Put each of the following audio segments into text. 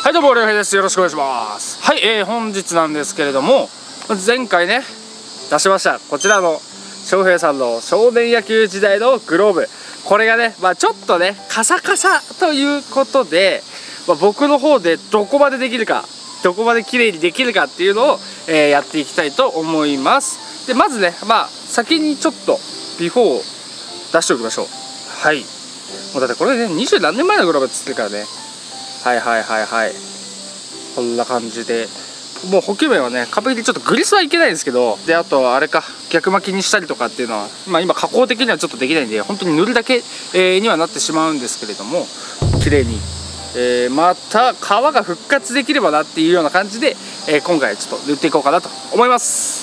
はい、どうも、りょうへいです。よろしくお願いします。はい、本日なんですけれども、前回ね、出しました、こちらの翔平さんの少年野球時代のグローブ。これがね、ちょっとね、カサカサということで、僕の方でどこまでできるか、どこまで綺麗にできるかっていうのを、やっていきたいと思います。で、まずね、先にちょっとビフォーを出しておきましょう。はい。もうだってこれね、20何年前のグローブっつってるからね。はいこんな感じで、もう補給面はね完璧にちょっとグリスはいけないんですけど、であとあれか、逆巻きにしたりとかっていうのは今加工的にはちょっとできないんで、本当に塗るだけ、にはなってしまうんですけれども、綺麗に、また皮が復活できればなっていうような感じで、今回ちょっと塗っていこうかなと思います。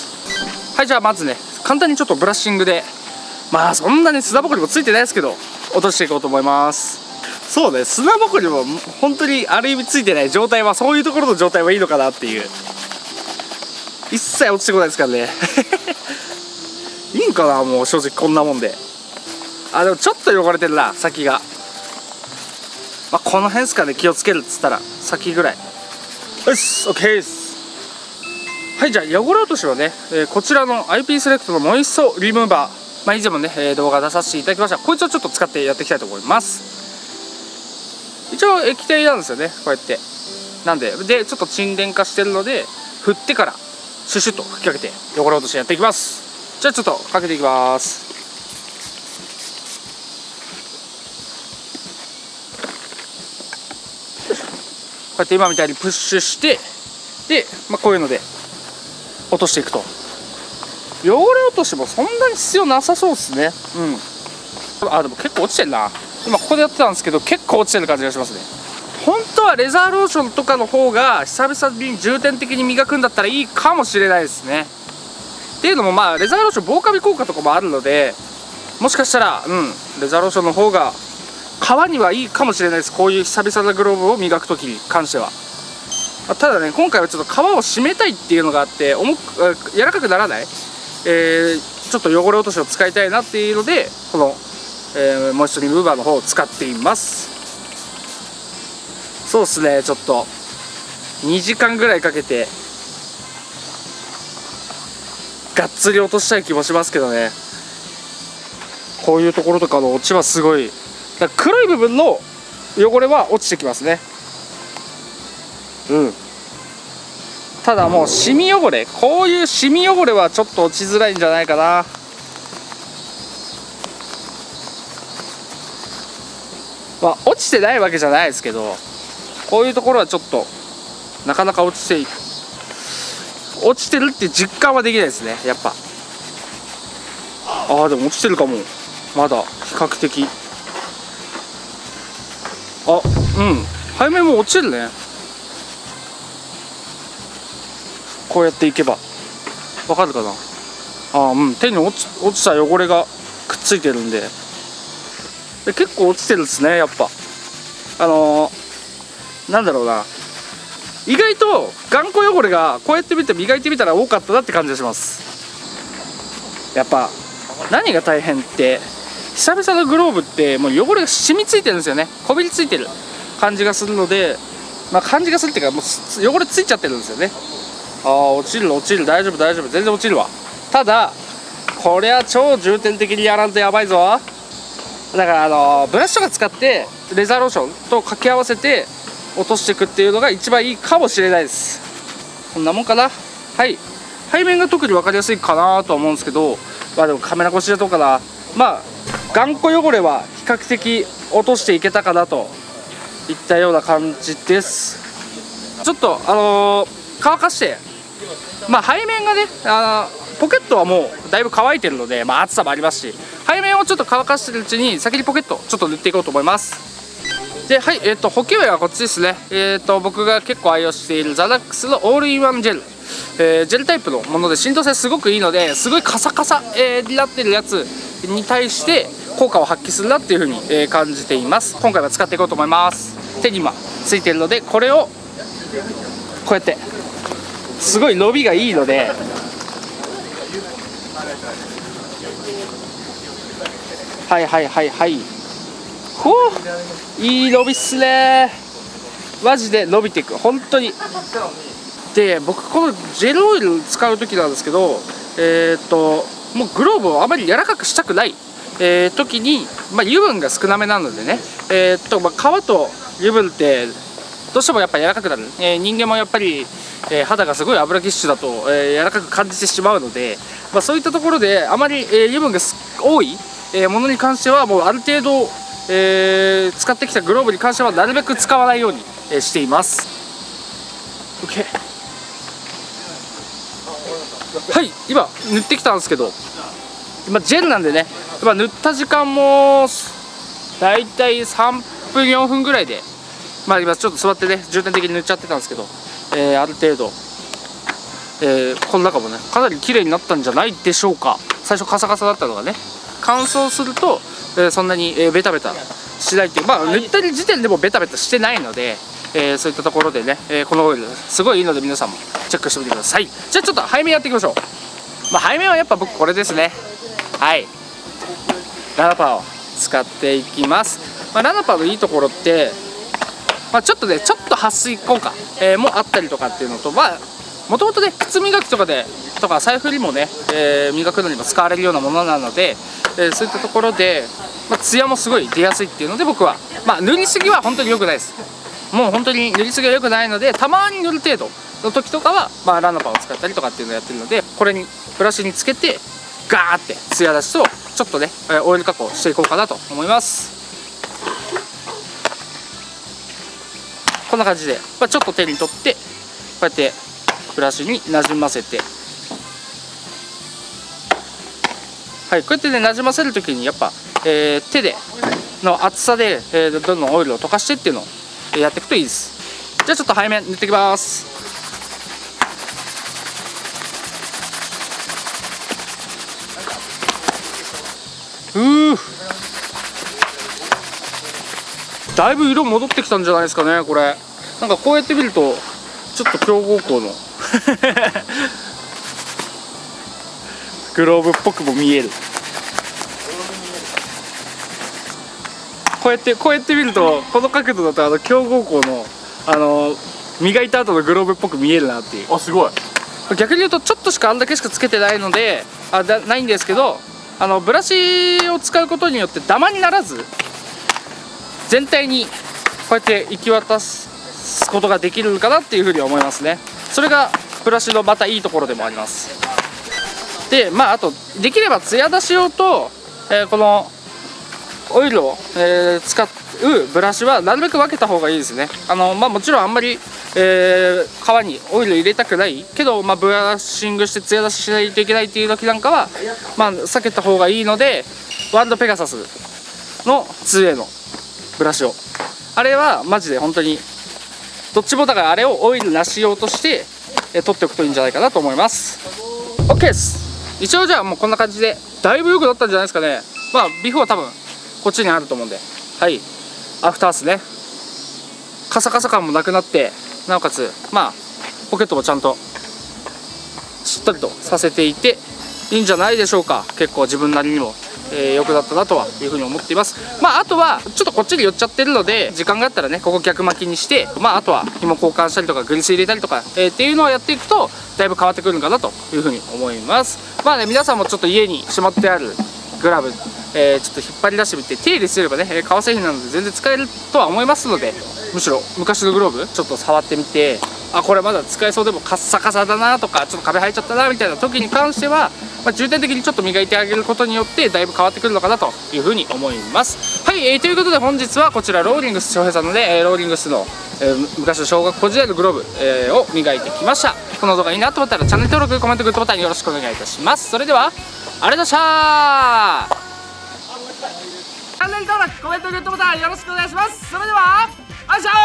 はい、じゃあまずね簡単にちょっとブラッシングで、そんなに砂ぼこりもついてないですけど落としていこうと思います。そうね、砂ぼこりも本当にある意味ついてない状態は、そういうところの状態はいいのかなっていう。一切落ちてこないですからねいいんかな、もう正直こんなもんで。でもちょっと汚れてるな、先が。この辺ですかね、気をつけるっつったら先ぐらい。よし OK です。はい、じゃあ汚れ落としはね、こちらの IP セレクトのモイストリムーバー、以前もね、動画出させていただきました。こいつをちょっと使ってやっていきたいと思います。一応液体なんですよね、こうやって。なんでちょっと沈殿化してるので、振ってからシュシュッと吹きかけて汚れ落としやっていきます。じゃあちょっとかけていきます。こうやって今みたいにプッシュして、で、こういうので落としていくと。汚れ落としもそんなに必要なさそうですね。でも結構落ちてるな。今ここでやってたんですけど、結構落ちてる感じがしますね。本当はレザーローションとかの方が久々に重点的に磨くんだったらいいかもしれないですね。っていうのもレザーローション防カビ効果とかもあるので、もしかしたらレザーローションの方が皮にはいいかもしれないです。こういう久々なグローブを磨く時に関しては。ただね、今回はちょっと皮を締めたいっていうのがあって、柔らかくならない、ちょっと汚れ落としを使いたいなっていうので、このモイストリムーバーの方を使っています。そうですね、ちょっと2時間ぐらいかけてがっつり落としたい気もしますけどね。こういうところとかの落ちはすごい、黒い部分の汚れは落ちてきますね。ただもうシミ汚れ、こういうシミ汚れはちょっと落ちづらいんじゃないかな。落ちてないわけじゃないですけど、こういうところはちょっとなかなか落ちてるって実感はできないですね、やっぱ。でも落ちてるかも、まだ比較的。背面も落ちるね。こうやっていけばわかるかな。手に落ちた汚れがくっついてるんで、結構落ちてるですね、やっぱ。なんだろうな、意外と頑固汚れがこうやって磨いてみたら多かったなって感じがします。やっぱ何が大変って、久々のグローブってもう汚れが染みついてるんですよね。こびりついてる感じがするので、感じがするっていうか、もう汚れついちゃってるんですよね。落ちる大丈夫全然落ちるわ。ただこれは超重点的にやらんとやばいぞ。だからブラシとか使ってレザーローションと掛け合わせて落としていくっていうのが一番いいかもしれないです。こんなもんかな。はい、背面が特に分かりやすいかなとは思うんですけど、でもカメラ越しだとかな。頑固汚れは比較的落としていけたかなといったような感じです。ちょっと乾かして、背面がね、ポケットはもうだいぶ乾いてるので、暑さもありますし、背面をちょっと乾かしてるうちに先にポケットちょっと塗っていこうと思います。で、はい、補給面はこっちですね。僕が結構愛用しているザダックスのオールインワンジェル、ジェルタイプのもので振動性すごくいいので、すごいカサカサ、になってるやつに対して効果を発揮するなっていう風に、感じています。今回は使っていこうと思います。手に今ついてるので、これをこうやってすごい伸びがいいので、いい伸びっすね。 マジで伸びていく、本当に。で僕このジェルオイル使う時なんですけど、もうグローブをあまり柔らかくしたくない、時に、油分が少なめなのでね、皮と油分ってどうしてもやっぱり柔らかくなる、人間もやっぱり、肌がすごい油ぎっしゅだと、柔らかく感じてしまうので、そういったところであまり、油分が多い、ものに関してはもうある程度、使ってきたグローブに関してはなるべく使わないように、しています。 OK。 はい今塗ってきたんですけど、今ジェルなんでね、塗った時間もだいたい3分4分ぐらいで、今ちょっと座ってね重点的に塗っちゃってたんですけど、ある程度、この中もねかなり綺麗になったんじゃないでしょうか。最初カサカサだったのがね、乾燥すると、そんなに、ベタベタしないっていう、塗った時点でもベタベタしてないので、そういったところでね、このオイルすごいいいので皆さんもチェックしてみてください。じゃあちょっと背面やっていきましょう。背面はやっぱ僕これですね。はい、ラナパーを使っていきます。ラナパーのいいところって、ちょっとねちょっと撥水効果、もあったりとかっていうのと、もともとね靴磨きとか財布にもね、磨くのにも使われるようなものなので、そういったところで、ツヤもすごい出やすいっていうので、僕は塗りすぎは本当に良くないです。もう本当に塗りすぎは良くないので、たまに塗る程度の時とかは、ラナパーを使ったりとかっていうのをやってるので、これにブラシにつけてガーってツヤ出しとちょっとねオイル加工していこうかなと思います。こんな感じで、ちょっと手に取ってこうやってブラシになじませて、はい、こうやってねなじませる時にやっぱ、手での厚さで、どんどんオイルを溶かしてっていうのをやっていくといいです。じゃあちょっと背面塗っていきます。だいぶ色戻ってきたんじゃないですかね。これなんかこうやって見るとちょっと強豪校のグローブっぽくも見える。こうやって見るとこの角度だと強豪校の磨いた後のグローブっぽく見えるなっていう。すごい。逆に言うとちょっとしかあんだけしかつけてないのでないんですけど、ブラシを使うことによってダマにならず全体にこうやって行き渡すことができるかなっていうふうに思いますね。それがブラシのまたいいところでもあります。であとできればツヤ出し用と、このオイルを、使うブラシはなるべく分けた方がいいですね。もちろんあんまり、皮にオイル入れたくないけど、ブラッシングしてツヤ出ししないといけないっていう時なんかは、避けた方がいいので、ワンドペガサスの 2A のブラシを、あれはマジで本当にどっちもだから、あれをオイルなし用として、取っておくといいんじゃないかなと思います。 OK です。一応じゃあもうこんな感じでだいぶ良くなったんじゃないですかね。ビフは多分こっちにあると思うんで、はい、アフタースね、カサカサ感もなくなって、なおかつポケットもちゃんとしっとりとさせていていいんじゃないでしょうか。結構自分なりにも良くなったなとはいうふうに思っています。あとはちょっとこっちに寄っちゃってるので、時間があったらねここ逆巻きにして、あとは紐交換したりとかグリス入れたりとか、っていうのをやっていくとだいぶ変わってくるのかなというふうに思います。皆さんもちょっと家にしまってあるグラブ、ちょっと引っ張り出してみて手入れすればね、革製品なので全然使えるとは思いますので、むしろ昔のグローブちょっと触ってみて、これまだ使えそうでもカッサカサだなとか、ちょっと壁入っちゃったなみたいな時に関しては、重点的にちょっと磨いてあげることによってだいぶ変わってくるのかなというふうに思います。はい、ということで本日はこちらローリングス翔平さんのね、ローリングスの、昔の小学校時代のグローブ、を磨いてきました。この動画いいなと思ったらチャンネル登録、コメント、グッドボタンよろしくお願いいたします。それではありがとうございました。チャンネル登録、コメント、グッドボタンよろしくお願いします。それではあいしょ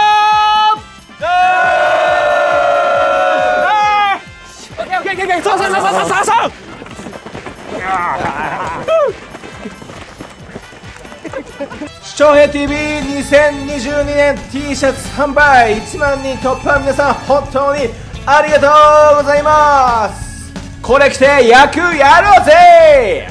翔平 TV2022 年 T シャツ販売1万人突破、皆さん本当にありがとうございます。これ着て野球やろうぜ。